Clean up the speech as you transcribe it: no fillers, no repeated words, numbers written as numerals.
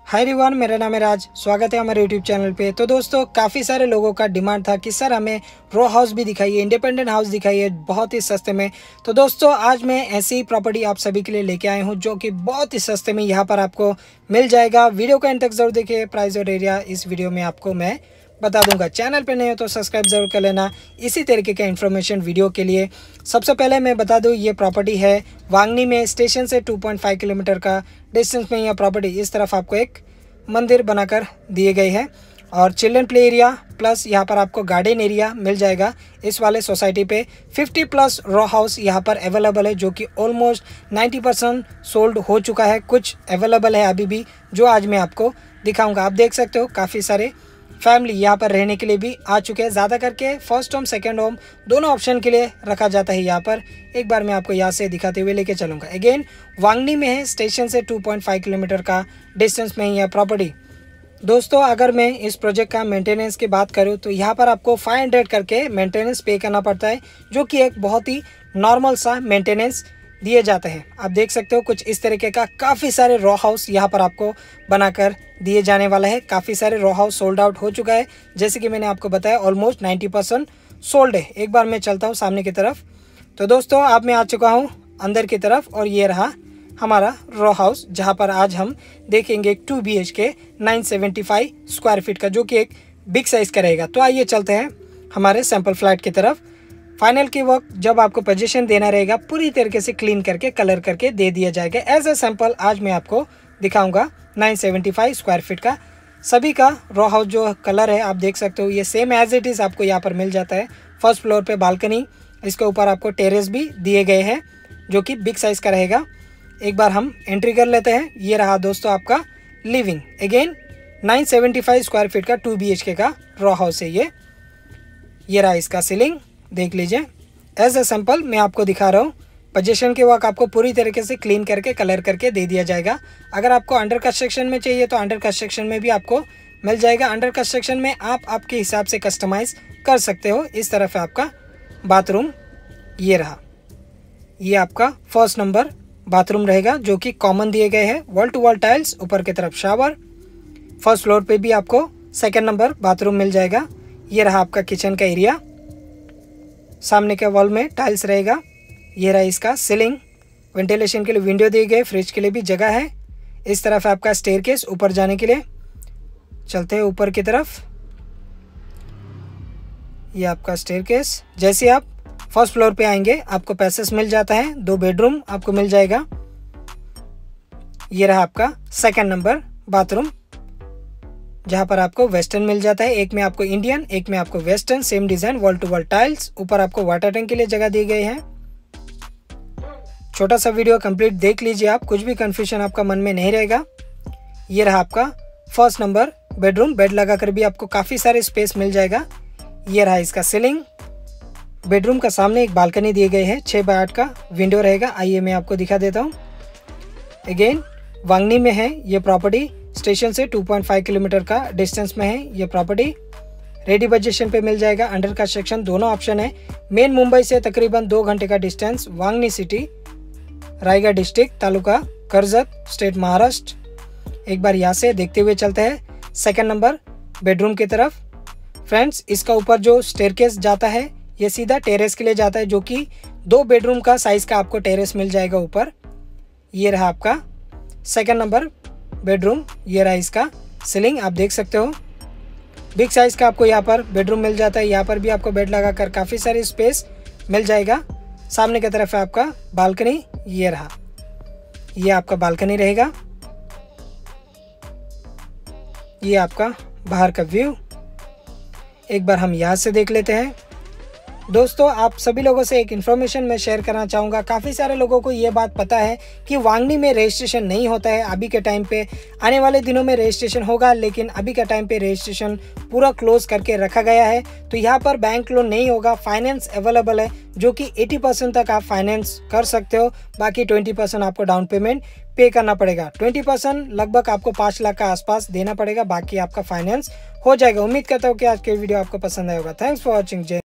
Hi everyone, मेरा नाम है राज। स्वागत है हमारे यूट्यूब चैनल पे। तो दोस्तों, काफ़ी सारे लोगों का डिमांड था कि सर हमें रो हाउस भी दिखाइए, इंडिपेंडेंट हाउस दिखाइए बहुत ही सस्ते में। तो दोस्तों, आज मैं ऐसी प्रॉपर्टी आप सभी के लिए लेके आया हूँ जो कि बहुत ही सस्ते में यहाँ पर आपको मिल जाएगा। वीडियो का एंड तक जरूर देखिए। प्राइस और एरिया इस वीडियो में आपको मैं बता दूंगा। चैनल पे नहीं हो तो सब्सक्राइब जरूर कर लेना इसी तरीके का इन्फॉर्मेशन वीडियो के लिए। सबसे पहले मैं बता दूं, ये प्रॉपर्टी है वांगनी में। स्टेशन से 2.5 किलोमीटर का डिस्टेंस में यह प्रॉपर्टी। इस तरफ आपको एक मंदिर बनाकर दिए गए हैं और चिल्ड्रन प्ले एरिया प्लस यहाँ पर आपको गार्डन एरिया मिल जाएगा। इस वाले सोसाइटी पे 50+ रो हाउस यहाँ पर अवेलेबल है जो कि ऑलमोस्ट 90% सोल्ड हो चुका है। कुछ अवेलेबल है अभी भी जो आज मैं आपको दिखाऊंगा। आप देख सकते हो काफ़ी सारे फैमिली यहाँ पर रहने के लिए भी आ चुके हैं। ज़्यादा करके फर्स्ट होम सेकंड होम दोनों ऑप्शन के लिए रखा जाता है यहाँ पर। एक बार मैं आपको यहाँ से दिखाते हुए लेके चलूँगा। अगेन वांगनी में है, स्टेशन से 2.5 किलोमीटर का डिस्टेंस में ही यह प्रॉपर्टी। दोस्तों, अगर मैं इस प्रोजेक्ट का मेंटेनेंस की बात करूँ तो यहाँ पर आपको 500 करके मेंटेनेंस पे करना पड़ता है, जो कि एक बहुत ही नॉर्मल सा मेंटेनेंस दिए जाते हैं। आप देख सकते हो कुछ इस तरीके का काफ़ी सारे रो हाउस यहाँ पर आपको बनाकर दिए जाने वाला है। काफ़ी सारे रो हाउस सोल्ड आउट हो चुका है, जैसे कि मैंने आपको बताया ऑलमोस्ट 90% सोल्ड है। एक बार मैं चलता हूँ सामने की तरफ। तो दोस्तों, अब मैं आ चुका हूँ अंदर की तरफ और ये रहा हमारा रो हाउस, जहाँ पर आज हम देखेंगे एक 2 BHK 975 स्क्वायर फीट का, जो कि एक बिग साइज़ का रहेगा। तो आइए चलते हैं हमारे सैम्पल फ्लैट की तरफ। फाइनल के वक्त जब आपको पोजीशन देना रहेगा, पूरी तरीके से क्लीन करके कलर करके दे दिया जाएगा। एज ए सैंपल आज मैं आपको दिखाऊंगा 975 स्क्वायर फीट का सभी का रो हाउस। जो कलर है आप देख सकते हो, ये सेम एज इट इज़ आपको यहाँ पर मिल जाता है। फर्स्ट फ्लोर पे बालकनी, इसके ऊपर आपको टेरेस भी दिए गए हैं जो कि बिग साइज़ का रहेगा। एक बार हम एंट्री कर लेते हैं। ये रहा दोस्तों आपका लिविंग। अगेन 975 स्क्वायर फीट का 2 BHK का रो हाउस है ये रहा इसका सीलिंग, देख लीजिए। एज ए सैंपल मैं आपको दिखा रहा हूँ। पोजीशन के वक्त आपको पूरी तरीके से क्लीन करके कलर करके दे दिया जाएगा। अगर आपको अंडर कंस्ट्रक्शन में चाहिए तो अंडर कंस्ट्रक्शन में भी आपको मिल जाएगा। अंडर कंस्ट्रक्शन में आप आपके हिसाब से कस्टमाइज़ कर सकते हो। इस तरफ है आपका बाथरूम, ये रहा। ये आपका फर्स्ट नंबर बाथरूम रहेगा जो कि कॉमन दिए गए हैं। वॉल टू वॉल टाइल्स, ऊपर की तरफ शावर। फर्स्ट फ्लोर पे भी आपको सेकेंड नंबर बाथरूम मिल जाएगा। ये रहा आपका किचन का एरिया, सामने के वॉल में टाइल्स रहेगा। ये रहा इसका सीलिंग, वेंटिलेशन के लिए विंडो दिए गए, फ्रिज के लिए भी जगह है। इस तरफ आपका स्टेयरकेस ऊपर जाने के लिए। चलते हैं ऊपर की तरफ। ये आपका स्टेयरकेस। जैसे आप फर्स्ट फ्लोर पे आएंगे आपको पैसेज मिल जाता है। 2 बेडरूम आपको मिल जाएगा। ये रहा आपका सेकंड नंबर बाथरूम, जहाँ पर आपको वेस्टर्न मिल जाता है। एक में आपको इंडियन, एक में आपको western, same design, wall to wall tiles. ऊपर आपको वाटर टैंक के लिए जगह दी गई है। छोटा सा वीडियो कंप्लीट देख लीजिए आप, कुछ भी कंफ्यूजन आपका मन में नहीं रहेगा। ये रहा आपका फर्स्ट नंबर बेडरूम। बेड लगाकर भी आपको काफ़ी सारे स्पेस मिल जाएगा। ये रहा इसका सीलिंग। बेडरूम का सामने एक बालकनी दिए गए हैं, 6x8 का विंडो रहेगा। आइए मैं आपको दिखा देता हूँ। अगेन वांगनी में है ये प्रॉपर्टी। स्टेशन से 2.5 किलोमीटर का डिस्टेंस में है ये प्रॉपर्टी। रेडी पोजीशन पे मिल जाएगा। अंडर कंस्ट्रक्शन दोनों ऑप्शन है। मेन मुंबई से तकरीबन 2 घंटे का distance. Vangani city, Raigad district, taluka Karjat, state Maharashtra. एक बार यहाँ से देखते हुए चलते हैं सेकंड नंबर बेडरूम की तरफ। फ्रेंड्स, इसका ऊपर जो स्टेयरकेस जाता है ये सीधा टेरेस के लिए जाता है, जो कि 2 बेडरूम का साइज़ का आपको टेरेस मिल जाएगा ऊपर। ये रहा आपका सेकंड नंबर बेडरूम। ये रहा इसका सीलिंग, आप देख सकते हो बिग साइज़ का आपको यहाँ पर बेडरूम मिल जाता है। यहाँ पर भी आपको बेड लगाकर काफ़ी सारी स्पेस मिल जाएगा। सामने की तरफ है आपका बालकनी। ये रहा, ये आपका बालकनी रहेगा। ये आपका बाहर का व्यू। एक बार हम यहाँ से देख लेते हैं। दोस्तों, आप सभी लोगों से एक इन्फॉर्मेशन मैं शेयर करना चाहूँगा। काफ़ी सारे लोगों को ये बात पता है कि वांगनी में रजिस्ट्रेशन नहीं होता है अभी के टाइम पे। आने वाले दिनों में रजिस्ट्रेशन होगा, लेकिन अभी के टाइम पे रजिस्ट्रेशन पूरा क्लोज करके रखा गया है। तो यहाँ पर बैंक लोन नहीं होगा। फाइनेंस अवेलेबल है, जो कि 80% तक आप फाइनेंस कर सकते हो। बाकी 20% आपको डाउन पेमेंट पे करना पड़ेगा। 20% लगभग आपको 5 लाख का आसपास देना पड़ेगा। बाकी आपका फाइनेंस हो जाएगा। उम्मीद करता हूँ कि आज के वीडियो आपको पसंद आया होगा। Thanks for watching.